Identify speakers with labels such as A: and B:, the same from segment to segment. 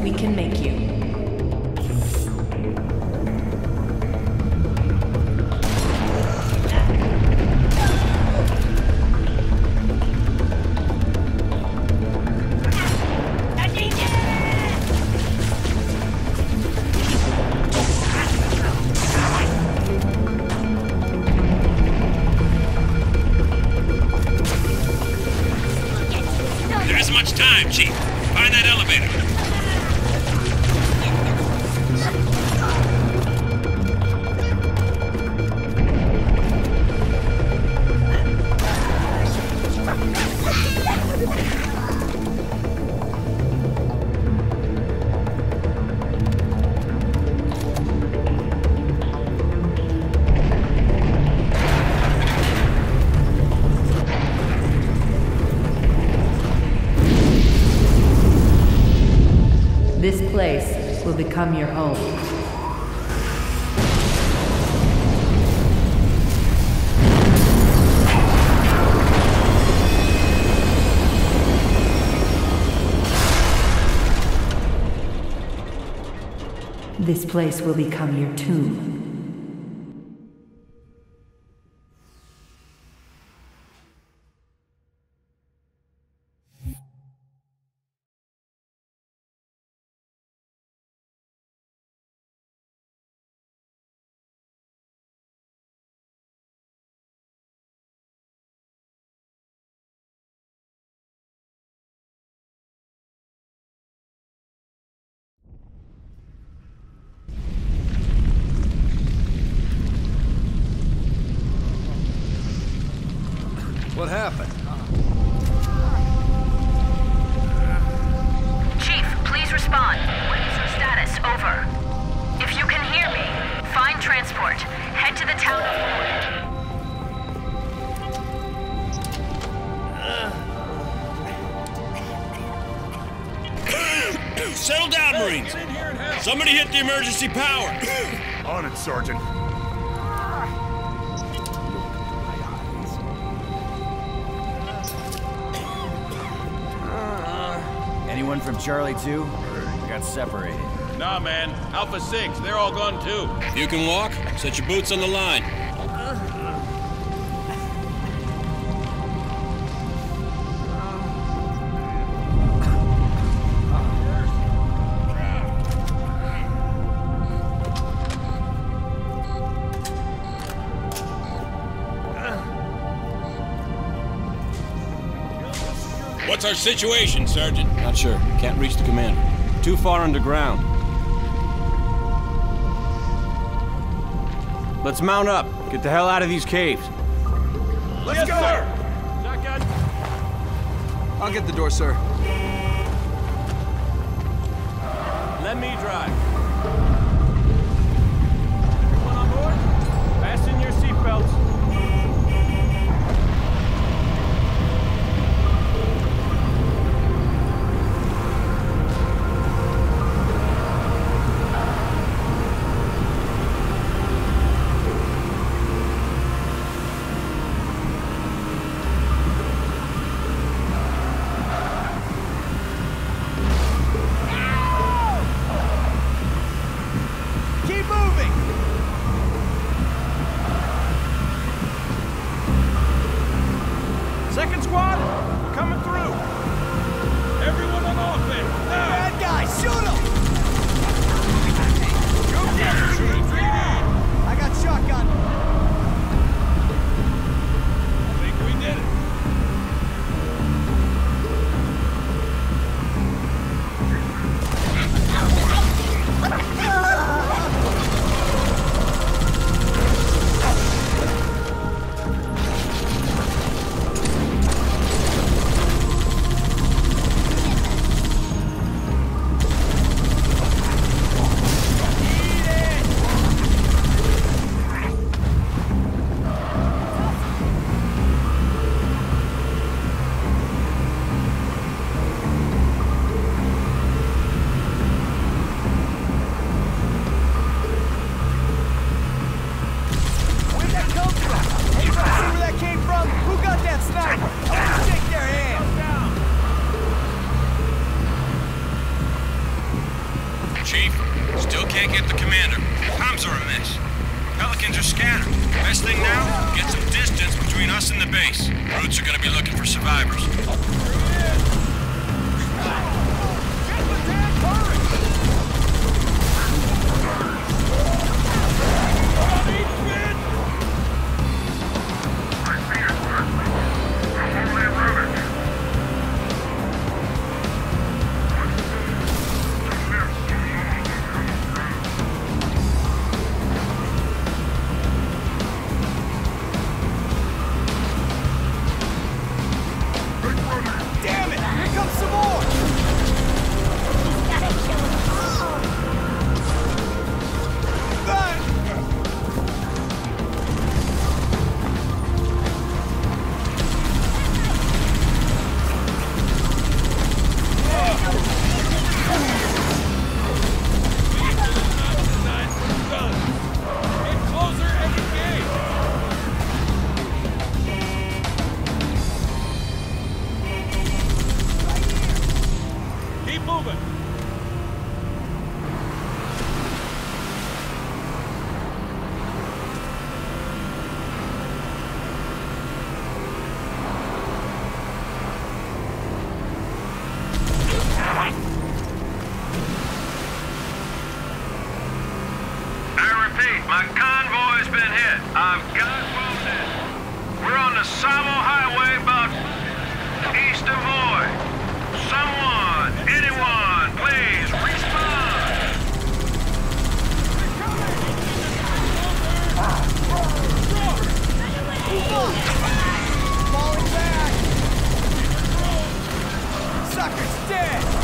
A: we can make you.
B: There isn't much time, Chief. Find that elevator.
A: This place will become your home. This place will become your tomb.
C: What happened?
D: Chief, please respond. What is your status? Over. If you can hear me, find transport. Head to the town of Ford.
B: Settle down, Marines. Somebody hit the emergency power.
E: On it, Sergeant.
C: Anyone from Charlie 2? We got separated.
F: Nah, man. Alpha 6, they're all gone too.
B: If you can walk, set your boots on the line. What's our situation, Sergeant?
G: Not sure. Can't reach the commander. Too far underground. Let's mount up. Get the hell out of these caves.
F: Let's go! Sir. Shotgun.
C: I'll get the door, sir.
F: Let me drive. Everyone on board? Fasten your seatbelts. Second squad, coming through. Everyone on offense. Now. Bad guys, shoot them! Go get I got shotgun. I think we did it.
B: recruits are gonna be looking for survivors.
H: My convoy's been hit. I've got wounded. We're on the Savo Highway about east of Void. Someone, anyone, please respond.
C: Falling back! Sucker's dead!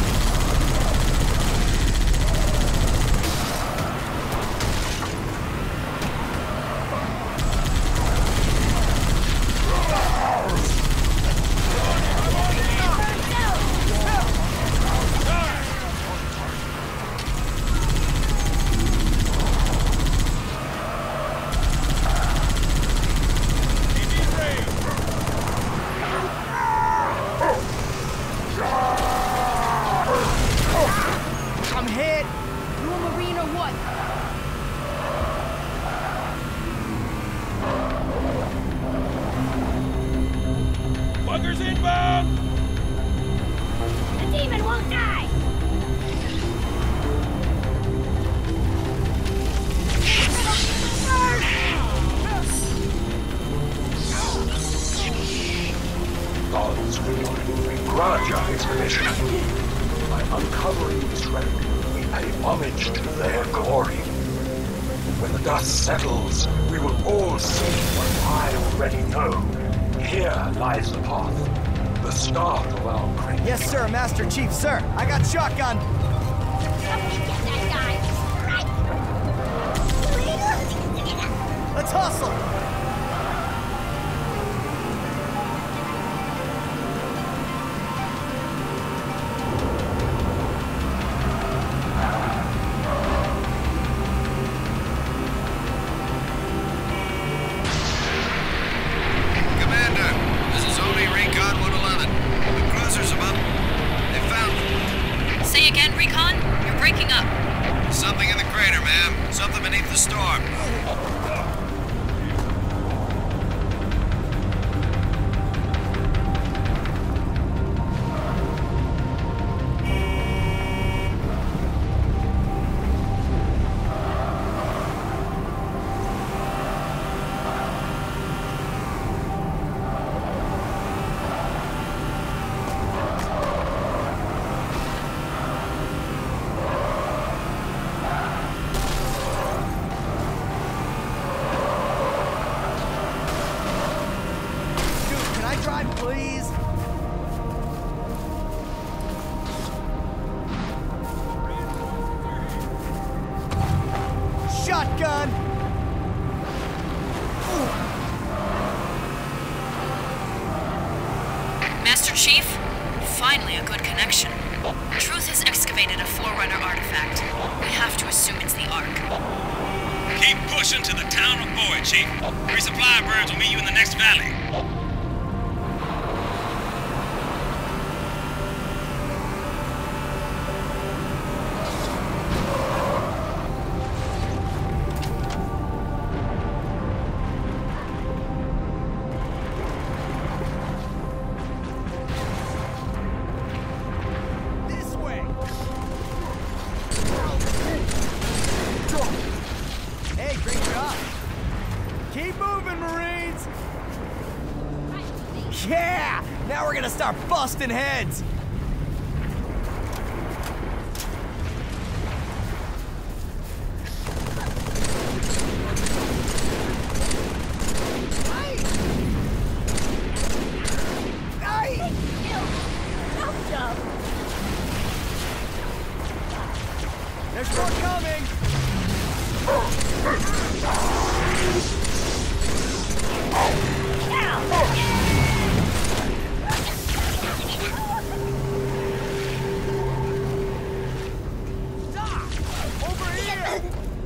F: Buggers inbound!
I: The demon won't die!
J: Gods will begrudge our expedition. By uncovering this relic, we pay homage to their glory. When the dust settles, we will all see what I already know. Here lies the path, the start of our great...
C: Yes, sir, Master Chief, sir. I got shotgun.
I: Somebody get that guy! Right!
C: Let's hustle!
B: Something in the crater, ma'am. Something beneath the storm.
C: Please? Shotgun!
D: Master Chief, finally a good connection. Truth has excavated a Forerunner artifact. We have to assume it's the Ark.
B: Keep pushing to the town of Void, Chief. Resupply birds will meet you in the next valley.
C: moving, Marines! Yeah! Now we're gonna start busting heads! There's more coming! Stop! Over here!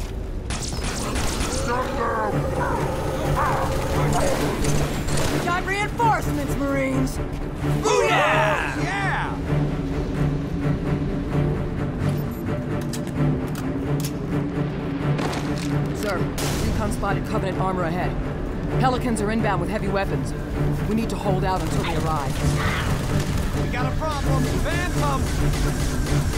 K: Got reinforcements, Marines!
C: Booyah! Yeah!
K: Sir, recon spotted Covenant armor ahead. Pelicans are inbound with heavy weapons. We need to hold out until they arrive.
C: We got a problem! Van come!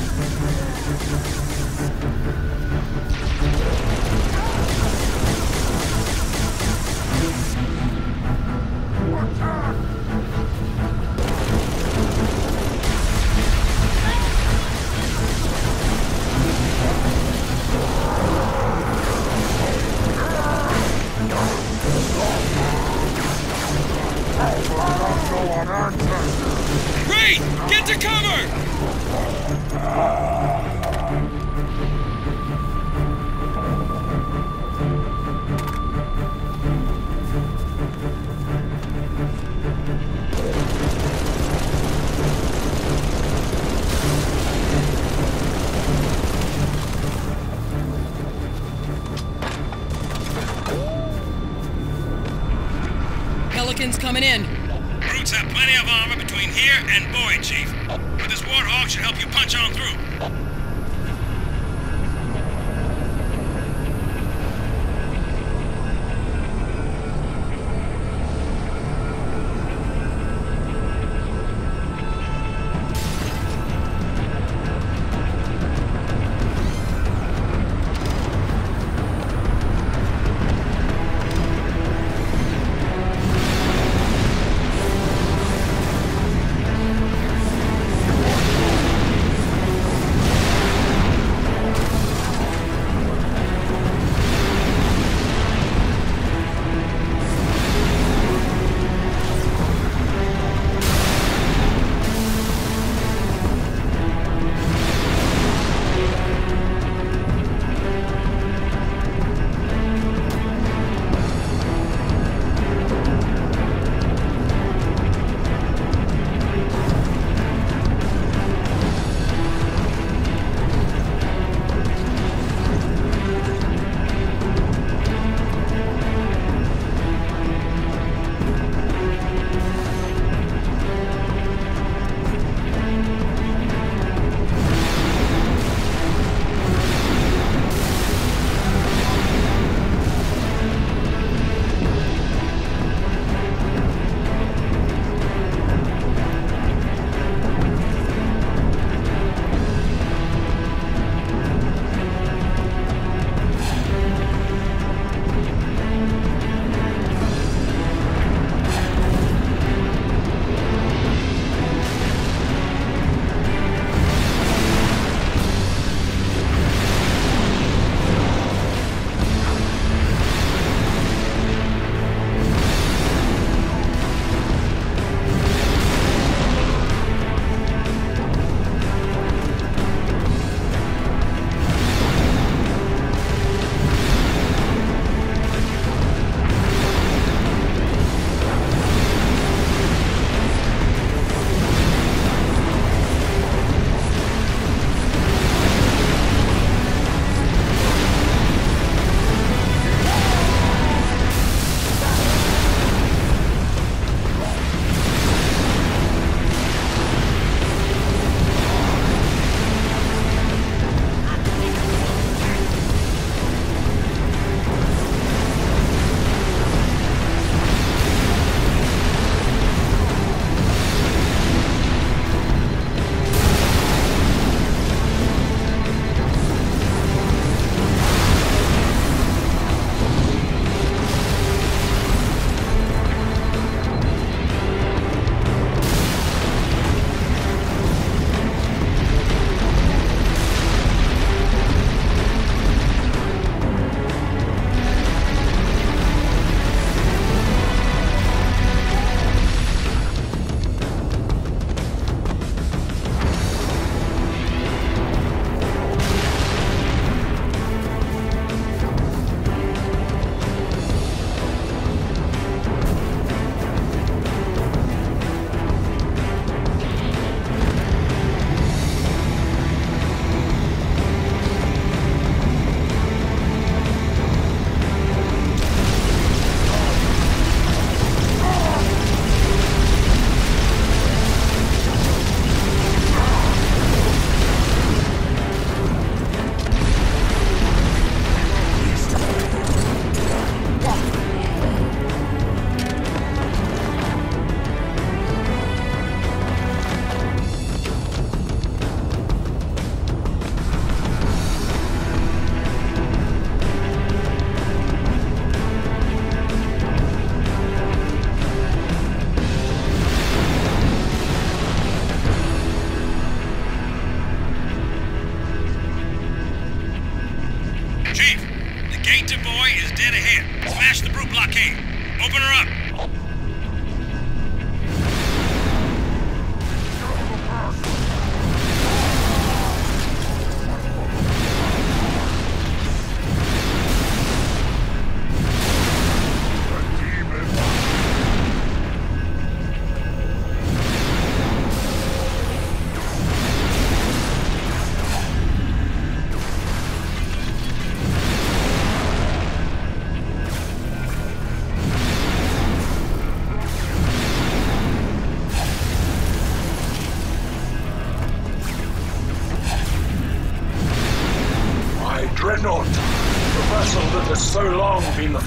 B: Ray! Get to cover!
K: Pelicans coming in.
B: Brutes have plenty of armor between here and Boyd, Chief. But this Warthog should help you punch on through.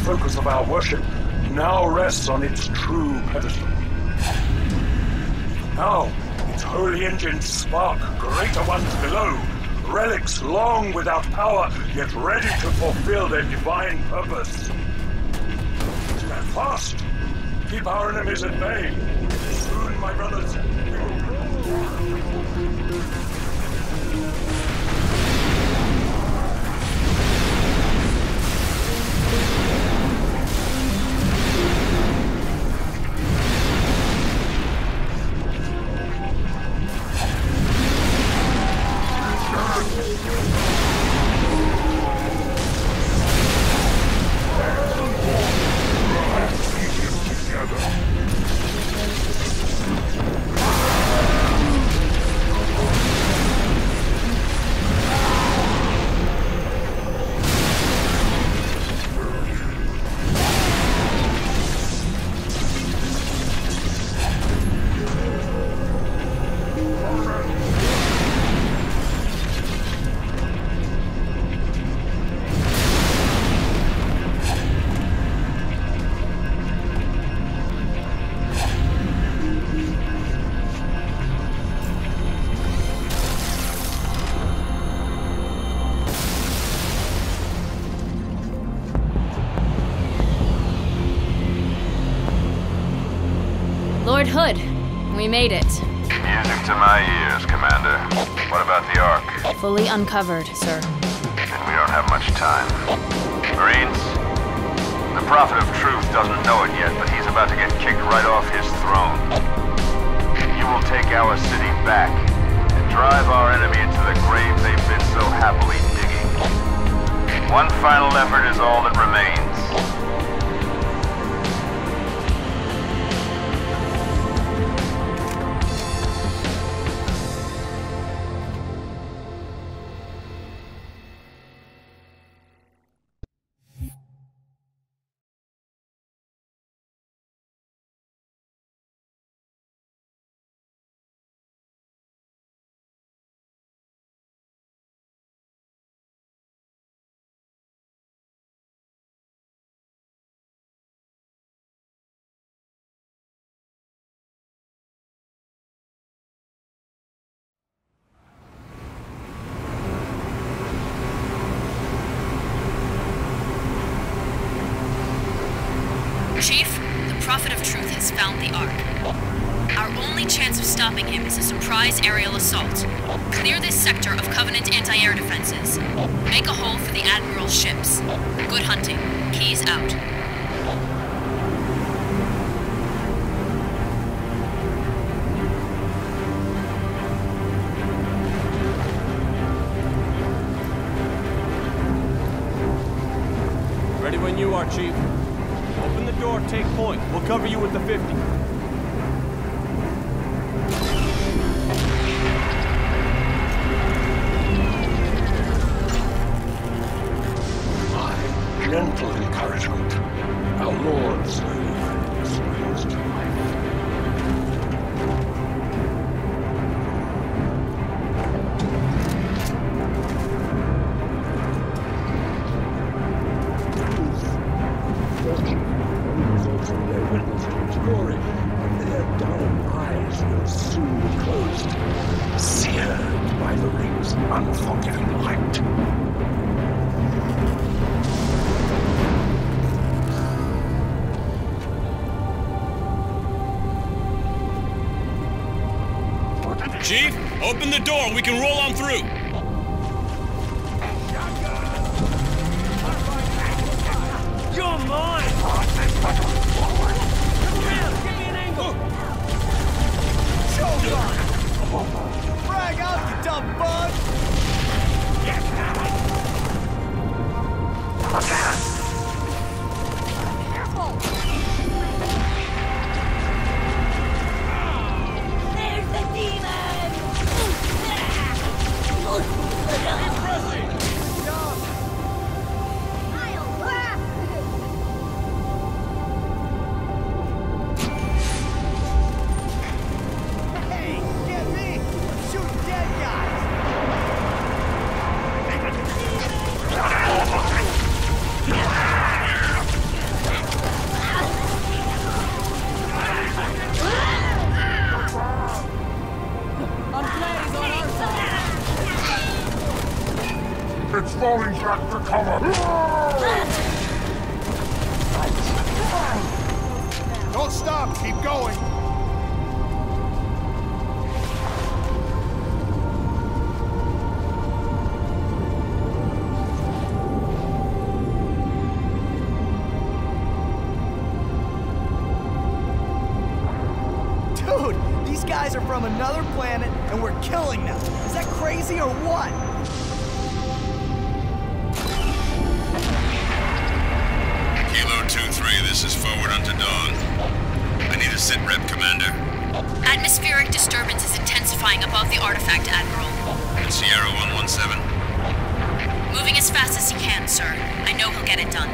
J: focus of our worship now rests on its true pedestal. Now, its holy engines spark greater ones below, relics long without power, yet ready to fulfill their divine purpose. Stand fast! Keep our enemies at bay. Soon, my brothers, we will...
L: Lord Hood, we made it.
H: Music to my ears, Commander. What about the Ark?
L: Fully uncovered, sir.
H: Then we don't have much time. Marines, the Prophet of Truth doesn't know it yet, but he's about to get kicked right off his throne. You will take our city back and drive our enemy into the grave they've been so happily digging. One final effort is all that remains.
L: Chief, the Prophet of Truth has found the Ark. Our only chance of stopping him is a surprise aerial assault. Clear this sector of Covenant anti-air defenses. Make a hole for the Admiral's ships. Good hunting. Keys out.
G: Ready when you are, Chief. Open the door, take point. We'll cover you with the 50.
J: By gentle encouragement, our Lord slowly springs to life. Glory, and their dull eyes will soon be closed, seared by the ring's unforgiving light.
B: Chief, open the door. We can roll on through.
C: You're mine! Give me an angle! Showtime! Frag out, you dumb bug! Careful!
I: There's the demon!
C: Impressive!
J: falling back to cover!
C: Don't stop, keep going!
M: Dude, these guys are from another planet and we're killing them. Is that crazy or what?
H: Kilo 2-3, this is forward unto dawn. I need a sit rep, Commander.
L: Atmospheric disturbance is intensifying above the artifact, Admiral.
H: And Sierra 117.
L: Moving as fast as he can, sir. I know he'll get it done.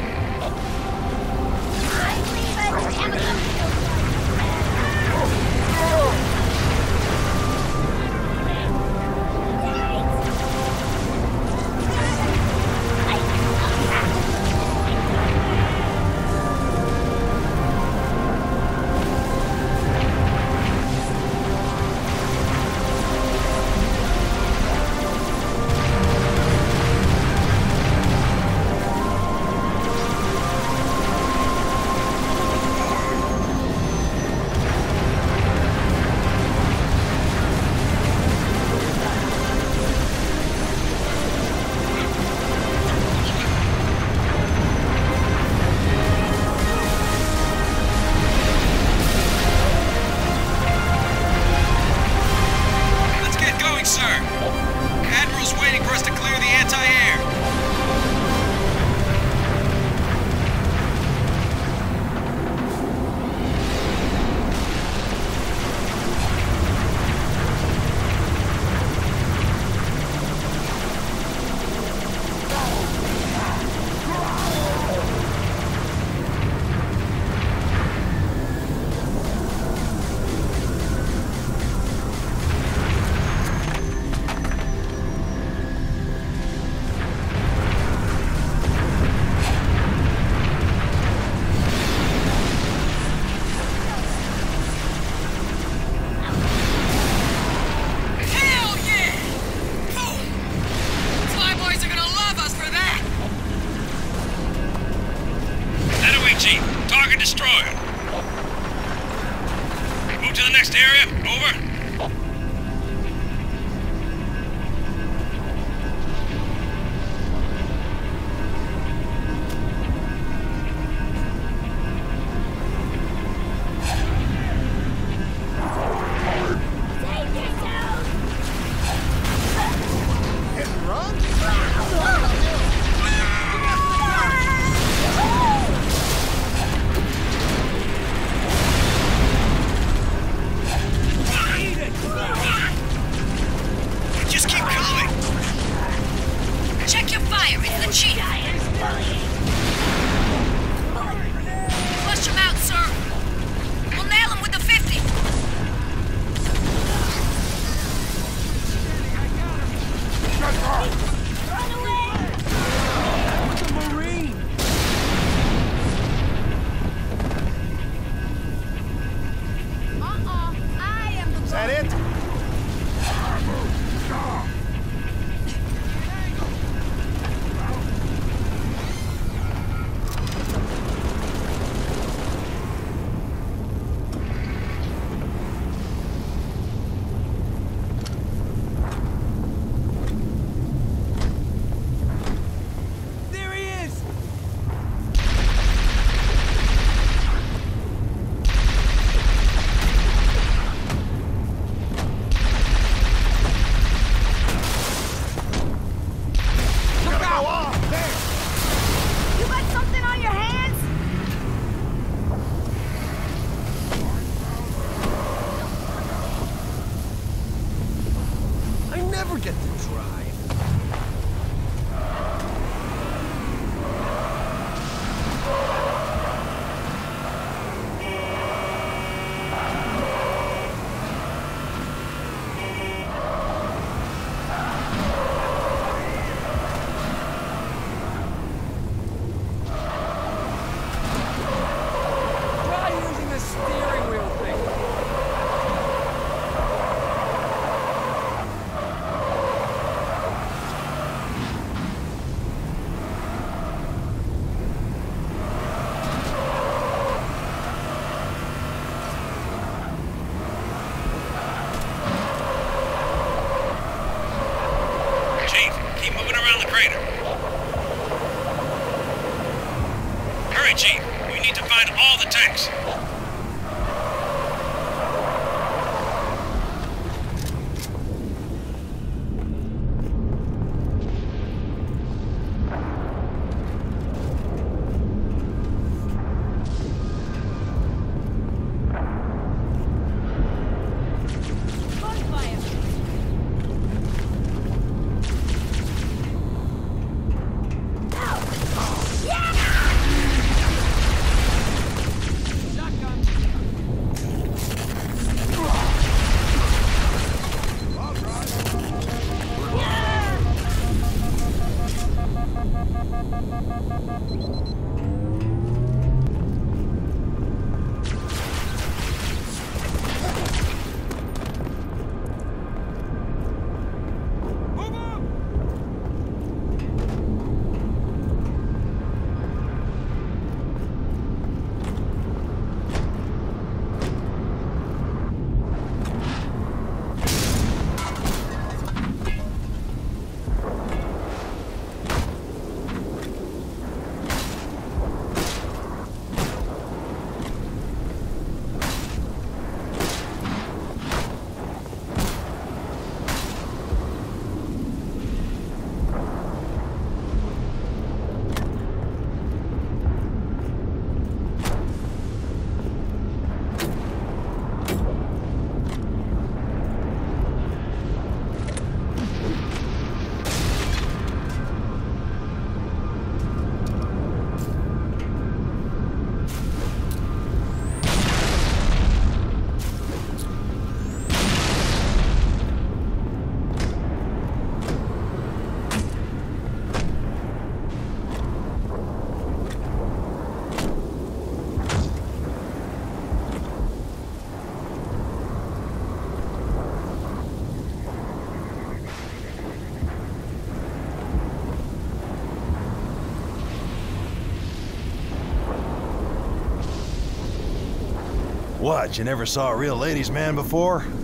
N: What, you never saw a real ladies' man before?